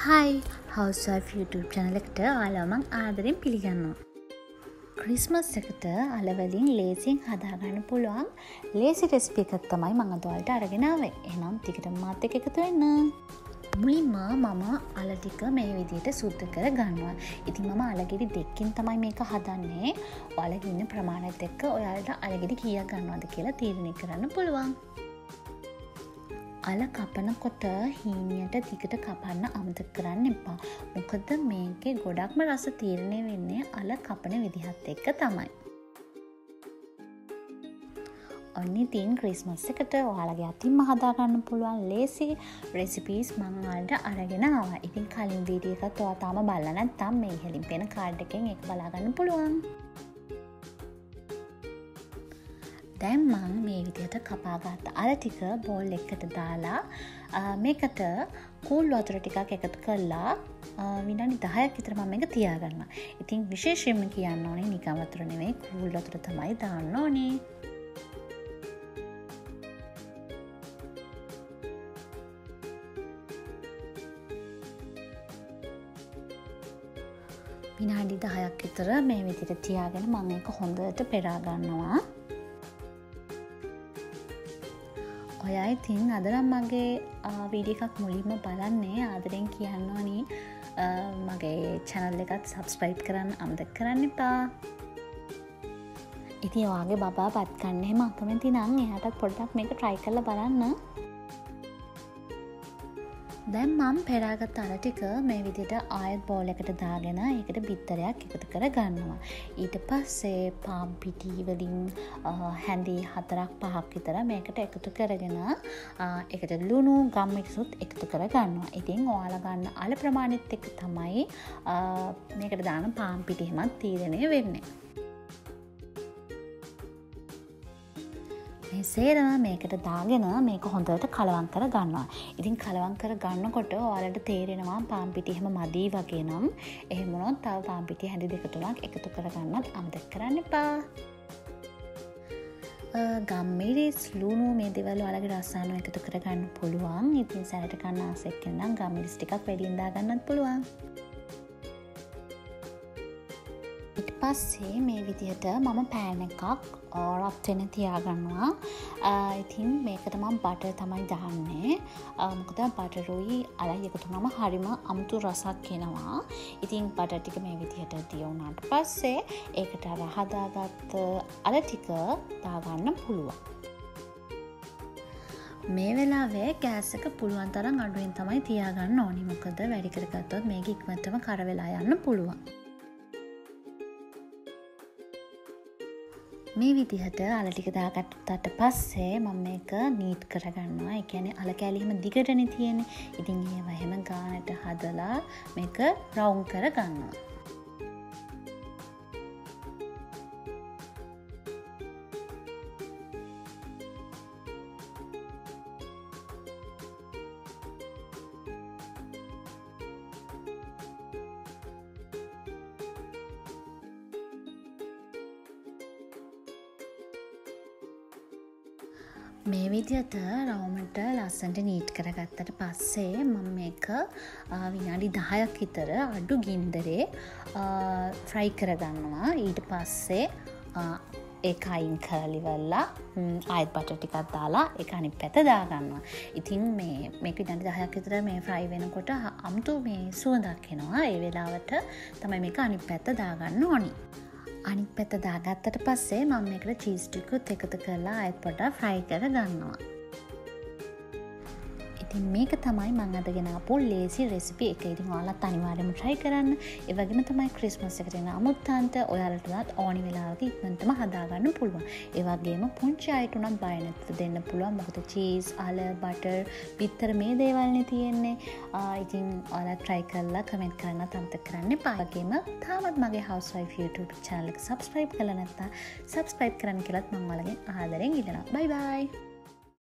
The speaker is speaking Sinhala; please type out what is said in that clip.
Hi, Housewife YouTube channel එකට ඔයාලව මම ආදරෙන් පිළිගන්නවා. ක්‍රිස්මස් එකට අලවලින් ලේසියෙන් හදාගන්න පුළුවන් ලේසි රෙසිපි එකක් තමයි මම අද ඔයාලට අරගෙන ආවේ. එහෙනම් ටිකටම මාත් එක්ක එකතු වෙන්න. මුලින්ම මම අල ටික මේ විදිහට සුද්ධ කර ගන්නවා. ඉතින් මම අලගෙඩි දෙකකින් තමයි මේක හදන්නේ. ඔයාලගේ ඉන්න ප්‍රමාණයත් එක්ක ඔයාලට අලගෙඩි කීයක් ගන්නවද කියලා තීරණය කරන්න පුළුවන්. අල කපනකොට හීනියට දිගට කපන්න අමතක කරන්න එපා. මොකද මේකේ ගොඩක්ම රස තීරණය වෙන්නේ අල කපන විදිහත් එක්ක තමයි. ඔන්න ඉතින් ක්‍රිස්මස් එකට ඔයාලගේ අතින්ම හදාගන්න පුළුවන් ලේසි රෙසිපීස් මම ඔයාලට අරගෙන ආවා. ඉතින් කලින් වීඩියෝ එකත් ඔයා තාම බලලා නැත්නම් මේ ඉහළින් පෙන කාඩ් එකෙන් ඒක බලා ගන්න පුළුවන්. දැන් මම මේ විදිහට කපාගත්ත අල ටික බෝල් එකකට දාලා මේකට කූල් වතුර ටිකක් එකතු කරලා විනාඩි 10ක් විතර මම මේක තියාගන්නවා. ඉතින් විශේෂයෙන්ම කියන්න ඕනේ නිකන් වතුර නෙවෙයි කූල් වතුර තමයි දාන්න ඕනේ. විනාඩි 10ක් විතර මේ විදිහට තියාගෙන මම මේක හොඳට පෙරා ගන්නවා. ඔයා ඉතින් අද නම් මගේ වීඩියෝ එකක් මුලින්ම බලන්නේ ආදරෙන් කියන්න ඕනි මගේ channel එකත් subscribe කරන්න අමතක කරන්න එපා. ඉතින් ඔයාගේ බබා පත් ගන්න එහෙම අකමැති නම් එයාටත් පොඩ්ඩක් මේක try කරලා බලන්න. දැන් මම පෙරාගත්ත අල ටික මේ විදිහට ආයෙත් බෝල් එකට දාගෙන ඒකට බිත්තරයක් එකතු කර ගන්නවා. ඊට පස්සේ පාන් පිටි වලින් හැඳි 4-5ක් විතර මේකට එකතු කරගෙන ඒකට ලුණු ගම්මිරිසුත් එකතු කර ගන්නවා. ඉතින් ඔයාලා ගන්න අල ප්‍රමාණෙත් එක්ක තමයි මේකට දාන පාන් පිටි හැමත් තීරණය වෙන්නේ. මේ සේරම මේකට දාගෙන මේක හොඳට කලවම් කර ගන්නවා. ඉතින් කලවම් කර ගන්නකොට ඔයාලට තේරෙනවා පාන් පිටි හැම මදි වගේ නම් එහෙම වුණොත් තව පාන් පිටි හැඳි 2-3ක් එකතු කර ගන්නත් අමතක කරන්න එපා. ගම්මිරිස් ලුණු මේ දේවල් ඔයාලගේ රසායන එකතු කර ගන්න පුළුවන්. ඉතින් සැරට කන්න ආසෙක් නම් ගම්මිරිස් ටිකක් වැඩියෙන් දා ගන්නත් පුළුවන්. ඊට පස්සේ මේ විදිහට මම පෑන් එකක් රත් වෙන තියාගන්නවා. ඉතින් මේකට මම බටර් තමයි දාන්නේ. මොකද බටරුයි අලයි එකතු වුණාම හරිම අමුතු රසක් එනවා. ඉතින් බටර් ටික මේ විදිහට දියුණාට පස්සේ ඒකට අර හදාගත්ත අල ටික දාගන්න පුළුවන්. මේ වෙලාවේ ගෑස් එක පුළුවන් තරම් අඩුවෙන් තමයි තියාගන්න ඕනි. මොකද වැඩි කරගත්තොත් මේක ඉක්මනටම කර වෙලා යන්න පුළුවන්. මේ විදිහට අල ටික දාගත්තට පස්සේ මම මේක නීට් කරගන්නවා. ඒ කියන්නේ අල කැලි හැම දිගටනේ තියෙන්නේ. ඉතින් ඒව හැම ගානට හදලා මේක රවුම් කරගන්නවා. මේ විදිහට රවුමට ලස්සනට නීට් කරගත්තට පස්සේ මම මේක විනාඩි 10ක් විතර අඩු ගින්දරේ ෆ්‍රයි කරගන්නවා. ඊට පස්සේ ඒක අයින් කරලා ඉවරලා ආයෙත් බටර් ටිකක් දාලා ඒක අනිත් පැත්ත දාගන්නවා. ඉතින් මේක විනාඩි 10ක් විතර මේ ෆ්‍රයි වෙනකොට අමුතු මේ සුවඳක් එනවා. ඒ වෙලාවට තමයි මේක අනිත් පැත්ත දාගන්න ඕනි. අනිත් පැත්ත දාගත්තට පස්සේ මම මේකට චීස් ටිකත් එකතු කරලා ආයෙත් පොඩ්ඩක් ෆ්‍රයි කරගන්නවා. ඉතින් මේක තමයි මම අද ගෙන ආපු ලේසි රෙසිපි එක. ඉතින් ඔයාලත් අනිවාර්යයෙන්ම try කරන්න. ඒ වගේම තමයි ක්‍රිස්මස් එකට එන අමුත්තන්ට ඔයාලටවත් ඕනි වෙලාවක ඉක්මනටම හදාගන්න පුළුවන්. ඒ වගේම පුංචි අයට උනත් බය නැතුව දෙන්න පුළුවන්. මොකද චීස්, අල, බටර්, බිත්තර මේ දේවල්නේ තියෙන්නේ. ඉතින් ඔයාලා try කරලා කමෙන්ට් කරන්න අමතක කරන්න එපා. ඒ වගේම තාමත් මගේ Housewife YouTube channel එක subscribe කරලා නැත්නම් subscribe කරන්න කියලාත් මම ඔයාලගෙන් ආදරෙන් ඉල්ලනවා. bye bye.